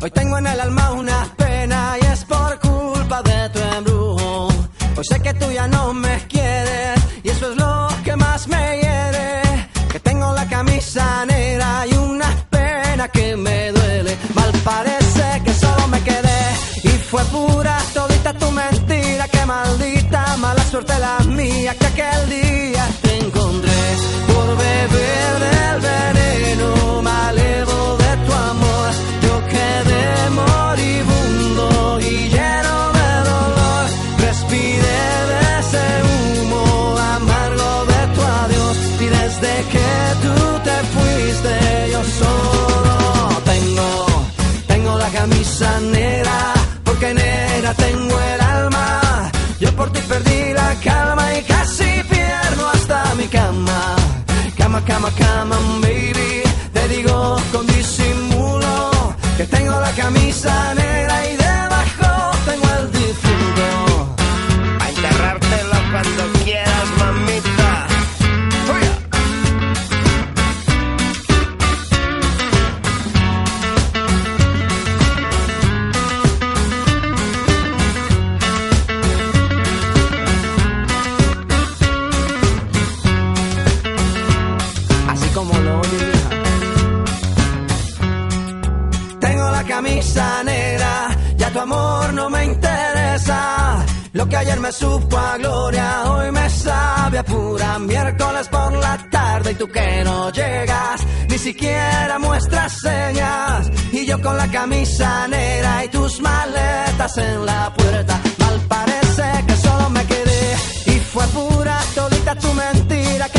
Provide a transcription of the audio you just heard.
Hoy tengo en el alma una pena y es por culpa de tu embrujo. Hoy sé que tú ya no me quieres y eso es lo que más me hiere. Que tengo la camisa negra y una pena que me duele. Mal parece que solo me quedé y fue pura todita tu mentira. Que maldita mala suerte la mía que aquel día te encontré por beber del veneno malevo de tu amor. Yo quedé moribundo y lleno de dolor. Respiré de ese humo amargo de tu adiós y desde que tú te fuiste yo solo tengo la camisa negra porque negra tengo el alma. Yo por ti perdí la calma y casi pierdo hasta mi cama. Cama, cama, cama, baby. Te digo con disimulo que tengo la camisa negra y debajo tengo el difunto. A enterrártelo cuando quieras, mamita. Camisa negra, ya tu amor no me interesa. Lo que ayer me supo a gloria, hoy me sabe a pura miércoles por la tarde. Y tú que no llegas, ni siquiera muestras señas. Y yo con la camisa negra y tus maletas en la puerta. Mal parece que solo me quedé y fue pura todita tu mentira.